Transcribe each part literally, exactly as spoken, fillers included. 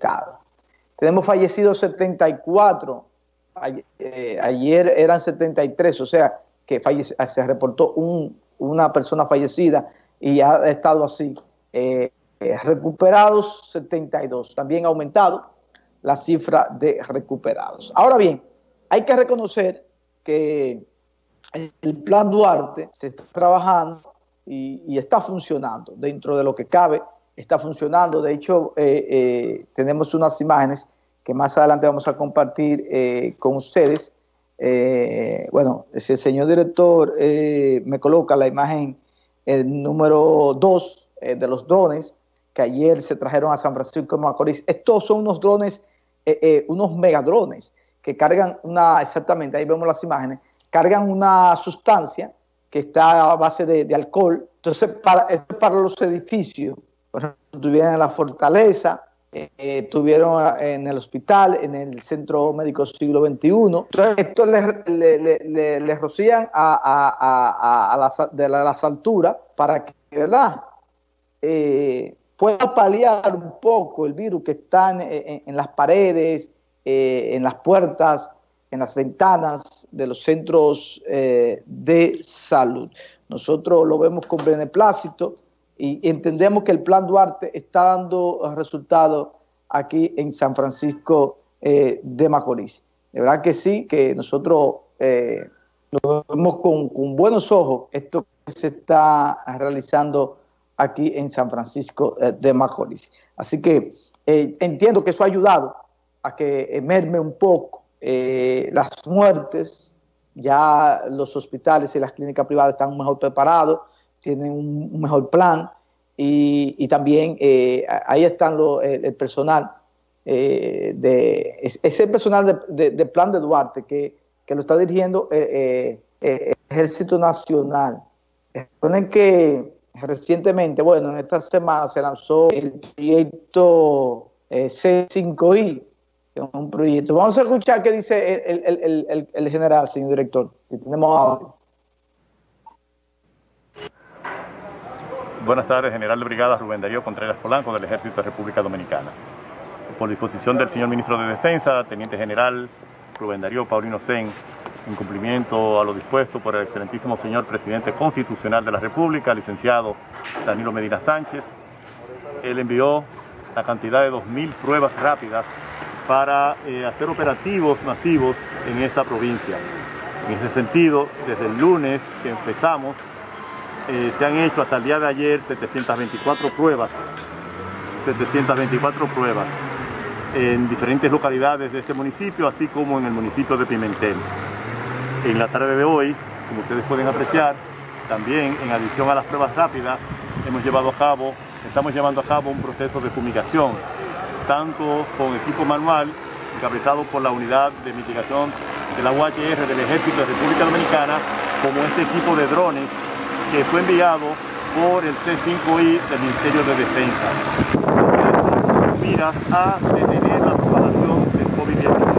estado. Tenemos fallecidos setenta y cuatro, ayer, eh, ayer eran setenta y tres, o sea que fallece, se reportó un, una persona fallecida y ha estado así. Eh, eh, recuperados setenta y dos, también ha aumentado la cifra de recuperados. Ahora bien, hay que reconocer que el Plan Duarte se está trabajando y, y está funcionando dentro de lo que cabe, está funcionando. De hecho, eh, eh, tenemos unas imágenes que más adelante vamos a compartir eh, con ustedes. Eh, bueno, si el señor director eh, me coloca la imagen el número dos eh, de los drones que ayer se trajeron a San Francisco de Macorís. Estos son unos drones, eh, eh, unos megadrones que cargan una, exactamente, ahí vemos las imágenes, cargan una sustancia que está a base de, de alcohol. Entonces, para, para los edificios, por ejemplo, tuvieron en la Fortaleza, eh, eh, tuvieron en el hospital, en el Centro Médico Siglo veintiuno. Entonces, esto les le, le, le, le rocían a, a, a, a, las, de las alturas para que, ¿verdad?, eh, pueda paliar un poco el virus que está en, en, en las paredes, eh, en las puertas, en las ventanas de los centros eh, de salud. Nosotros lo vemos con beneplácito y entendemos que el Plan Duarte está dando resultados aquí en San Francisco eh, de Macorís. De verdad que sí, que nosotros eh, lo vemos con, con buenos ojos, esto que se está realizando aquí en San Francisco eh, de Macorís. Así que eh, entiendo que eso ha ayudado a que merme un poco eh, las muertes. Ya los hospitales y las clínicas privadas están mejor preparados, tienen un, un mejor plan y, y también eh, ahí están lo, el, el personal, eh, de, ese personal de, de, de Plan de Duarte que, que lo está dirigiendo eh, eh, el Ejército Nacional. Recuerden que recientemente, bueno, en esta semana se lanzó el proyecto eh, C cinco I, que es un proyecto. Vamos a escuchar qué dice el, el, el, el, el general, señor director. Si tenemos audio. Buenas tardes, general de brigada Rubén Darío Contreras Polanco, del Ejército de República Dominicana. Por disposición del señor ministro de Defensa, teniente general Rubén Darío Paulino Sen, en cumplimiento a lo dispuesto por el excelentísimo señor presidente constitucional de la República, licenciado Danilo Medina Sánchez, él envió la cantidad de dos mil pruebas rápidas para eh, hacer operativos masivos en esta provincia. En ese sentido, desde el lunes que empezamos, eh, se han hecho hasta el día de ayer setecientas veinticuatro pruebas, setecientas veinticuatro pruebas en diferentes localidades de este municipio, así como en el municipio de Pimentel. En la tarde de hoy, como ustedes pueden apreciar, también en adición a las pruebas rápidas, hemos llevado a cabo, estamos llevando a cabo un proceso de fumigación, tanto con equipo manual, encabezado por la Unidad de Mitigación de la U H R del Ejército de República Dominicana, como este equipo de drones que fue enviado por el C cinco I del Ministerio de Defensa, miras a detener la propagación del COVID diecinueve.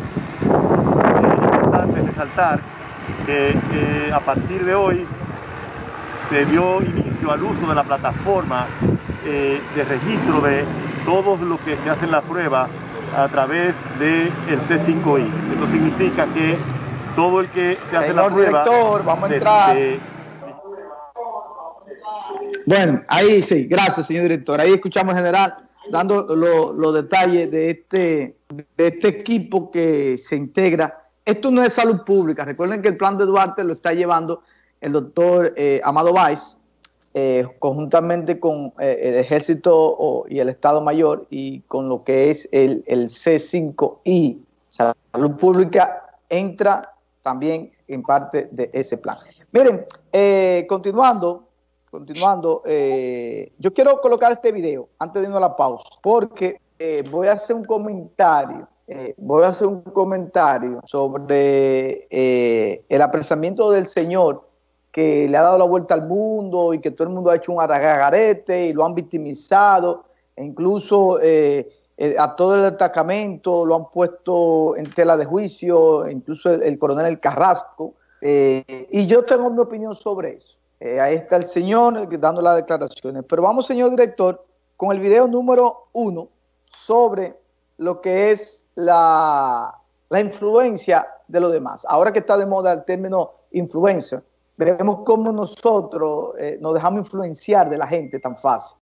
Es importante resaltar que eh, a partir de hoy se dio inicio al uso de la plataforma eh, de registro de todo lo que se hace en la prueba a través del C cinco I. Esto significa que todo el que se hace la prueba... Señor director, vamos a entrar. De, de... Bueno, ahí sí, gracias, señor director. Ahí escuchamos, general, dando los lo detalles de este, de este equipo que se integra. Esto no es salud pública. Recuerden que el Plan de Duarte lo está llevando el doctor eh, Amado Báez, eh, conjuntamente con eh, el Ejército o, y el Estado Mayor y con lo que es el, el C cinco I. Salud pública entra también en parte de ese plan. Miren, eh, continuando, continuando eh, yo quiero colocar este video antes de irnos a la pausa, porque eh, voy a hacer un comentario, eh, voy a hacer un comentario sobre eh, el apresamiento del señor que le ha dado la vuelta al mundo y que todo el mundo ha hecho un aragagarete y lo han victimizado, e incluso eh, eh, a todo el destacamento lo han puesto en tela de juicio, incluso el, el coronel El Carrasco, eh, y yo tengo mi opinión sobre eso. Eh, ahí está el señor dando las declaraciones. Pero vamos, señor director, con el video número uno sobre lo que es la, la influencia de los demás. Ahora que está de moda el término influencer, vemos cómo nosotros eh, nos dejamos influenciar de la gente tan fácil.